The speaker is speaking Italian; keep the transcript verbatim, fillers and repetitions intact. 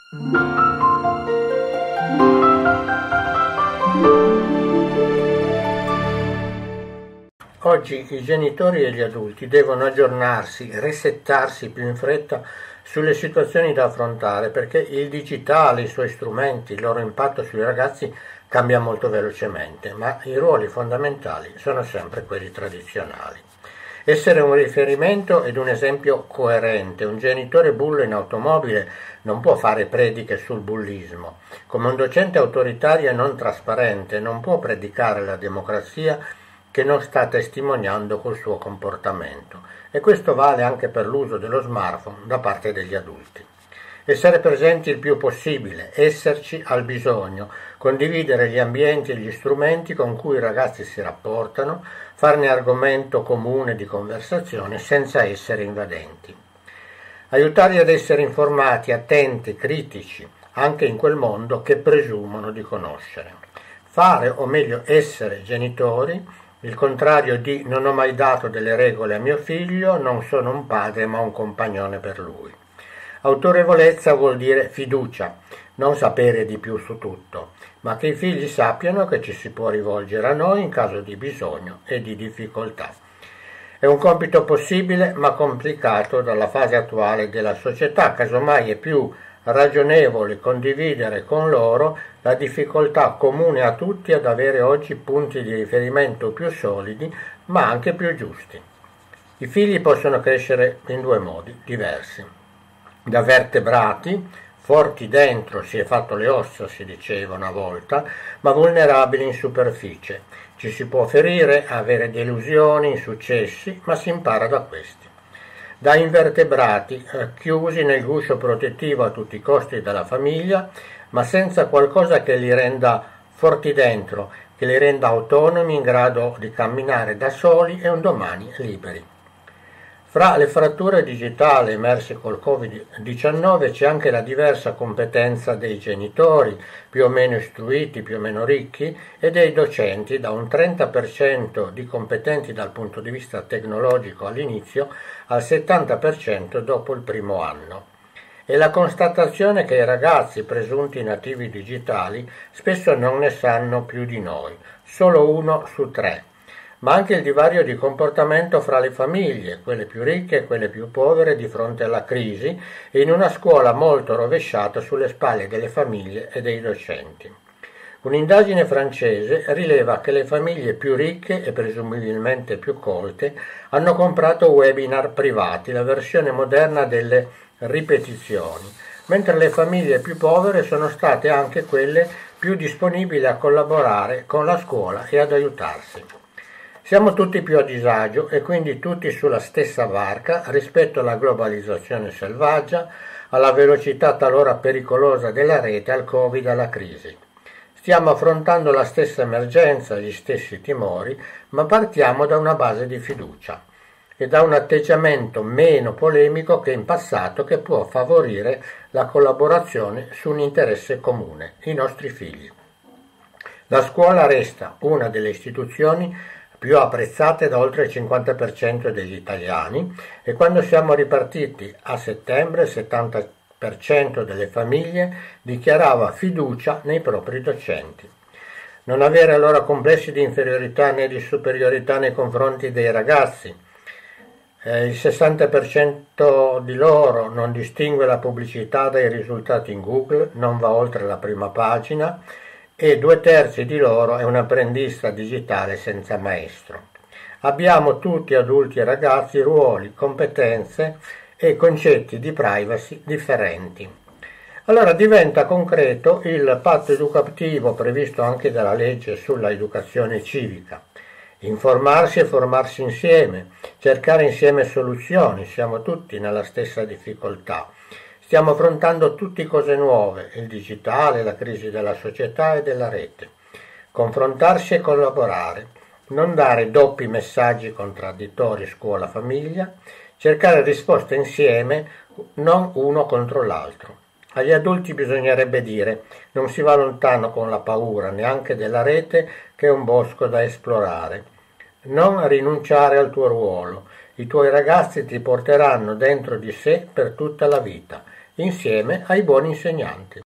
Oggi i genitori e gli adulti devono aggiornarsi, resettarsi più in fretta sulle situazioni da affrontare, perché il digitale, i suoi strumenti, il loro impatto sui ragazzi cambia molto velocemente, ma i ruoli fondamentali sono sempre quelli tradizionali. Essere un riferimento ed un esempio coerente. Un genitore bullo in automobile non può fare prediche sul bullismo. Come un docente autoritario e non trasparente non può predicare la democrazia che non sta testimoniando col suo comportamento. E questo vale anche per l'uso dello smartphone da parte degli adulti. Essere presenti il più possibile, esserci al bisogno, condividere gli ambienti e gli strumenti con cui i ragazzi si rapportano, farne argomento comune di conversazione senza essere invadenti. Aiutarli ad essere informati, attenti, critici, anche in quel mondo che presumono di conoscere. Fare, o meglio essere genitori, il contrario di non ho mai dato delle regole a mio figlio, non sono un padre ma un compagnone per lui. Autorevolezza vuol dire fiducia, non sapere di più su tutto, ma che i figli sappiano che ci si può rivolgere a noi in caso di bisogno e di difficoltà. È un compito possibile ma complicato dalla fase attuale della società, casomai è più ragionevole condividere con loro la difficoltà comune a tutti ad avere oggi punti di riferimento più solidi ma anche più giusti. I figli possono crescere in due modi diversi. Da vertebrati, forti dentro, si è fatto le ossa, si diceva una volta, ma vulnerabili in superficie. Ci si può ferire, avere delusioni, insuccessi, ma si impara da questi. Da invertebrati, eh, chiusi nel guscio protettivo a tutti i costi della famiglia, ma senza qualcosa che li renda forti dentro, che li renda autonomi, in grado di camminare da soli e un domani liberi. Fra le fratture digitali emerse col covid diciannove c'è anche la diversa competenza dei genitori, più o meno istruiti, più o meno ricchi, e dei docenti, da un trenta per cento di competenti dal punto di vista tecnologico all'inizio al settanta per cento dopo il primo anno. E la constatazione che i ragazzi presunti nativi digitali spesso non ne sanno più di noi, solo uno su tre. Ma anche il divario di comportamento fra le famiglie, quelle più ricche e quelle più povere di fronte alla crisi, in una scuola molto rovesciata sulle spalle delle famiglie e dei docenti. Un'indagine francese rileva che le famiglie più ricche e presumibilmente più colte hanno comprato webinar privati, la versione moderna delle ripetizioni, mentre le famiglie più povere sono state anche quelle più disponibili a collaborare con la scuola e ad aiutarsi. Siamo tutti più a disagio e quindi tutti sulla stessa barca rispetto alla globalizzazione selvaggia, alla velocità talora pericolosa della rete, al Covid, alla crisi. Stiamo affrontando la stessa emergenza, gli stessi timori, ma partiamo da una base di fiducia e da un atteggiamento meno polemico che in passato, che può favorire la collaborazione su un interesse comune, i nostri figli. La scuola resta una delle istituzioni più apprezzate da oltre il cinquanta per cento degli italiani, e quando siamo ripartiti a settembre il settanta per cento delle famiglie dichiarava fiducia nei propri docenti. Non avere allora complessi di inferiorità né di superiorità nei confronti dei ragazzi. Eh, il sessanta per cento di loro non distingue la pubblicità dai risultati in Google, non va oltre la prima pagina, e due terzi di loro è un apprendista digitale senza maestro. Abbiamo tutti, adulti e ragazzi, ruoli, competenze e concetti di privacy differenti. Allora diventa concreto il patto educativo previsto anche dalla legge sulla educazione civica. Informarsi e formarsi insieme, cercare insieme soluzioni, siamo tutti nella stessa difficoltà. Stiamo affrontando tutte cose nuove, il digitale, la crisi della società e della rete. Confrontarsi e collaborare, non dare doppi messaggi contraddittori scuola-famiglia, cercare risposte insieme, non uno contro l'altro. Agli adulti bisognerebbe dire: non si va lontano con la paura, neanche della rete, che è un bosco da esplorare. Non rinunciare al tuo ruolo. I tuoi ragazzi ti porteranno dentro di sé per tutta la vita. insieme ai buoni insegnanti.